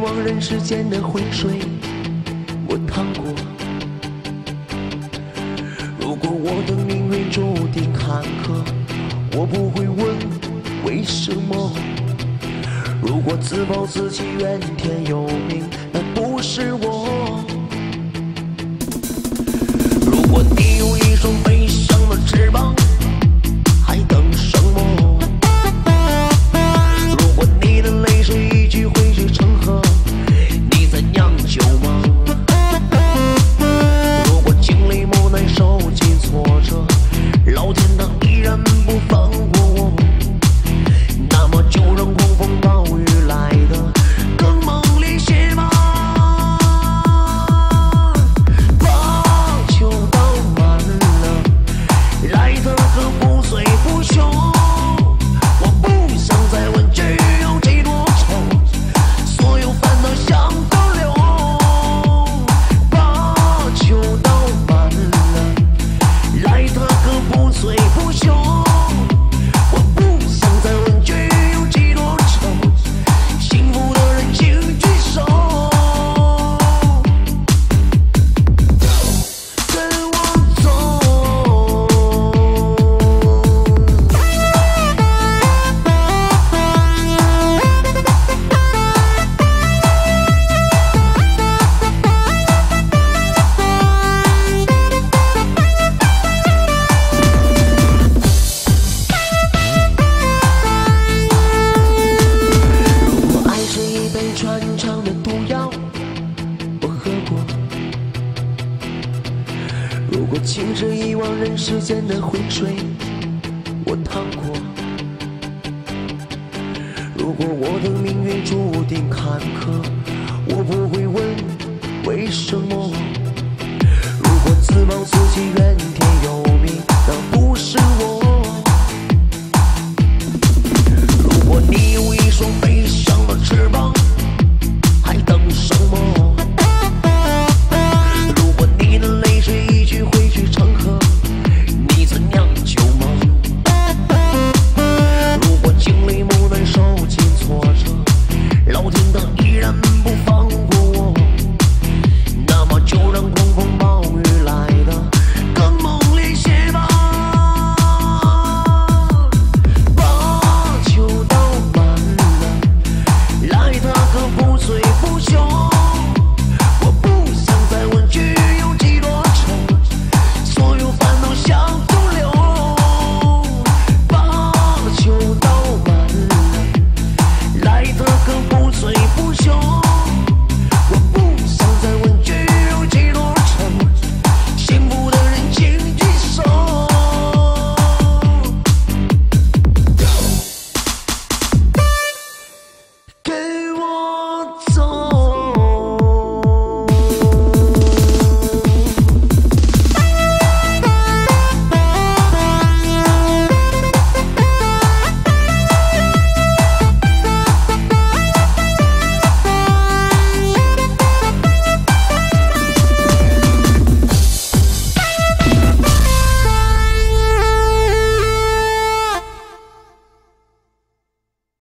往人世间的浑水，我趟过。如果我的命运注定坎坷，我不会问为什么。如果自暴自弃、怨天尤命，那不是我。如果你有一双飞翔的翅膀，还等什么？如果你的泪水一句汇聚成河，你在酿酒吗？如果经历磨难、受尽挫折，老天他依然不放过我，那么就让狂风暴雨来得更猛烈些吧。把酒倒满了，来得个不醉不休。我不想再问句有几多愁，所有烦恼向河流。把酒倒满了，来得个不醉不休。我不想再问句有几多愁，幸福的人请举手。跟我走。如果爱是一杯穿肠的毒药，我喝过；如果情是一往人世间的浑水，我趟过；如果我的命运注定坎坷，我不会问为什么。如果自暴自弃、怨天尤命，那不是我。如果你有一双飞翔的翅膀，还等什么？如果你的泪水一句汇聚成河，你曾酿酒吗？如果经历磨难、受尽挫折，老天他依然不放过我，那么就让狂风暴雨来得更猛烈些吧。把酒倒满了，来得个不醉不休。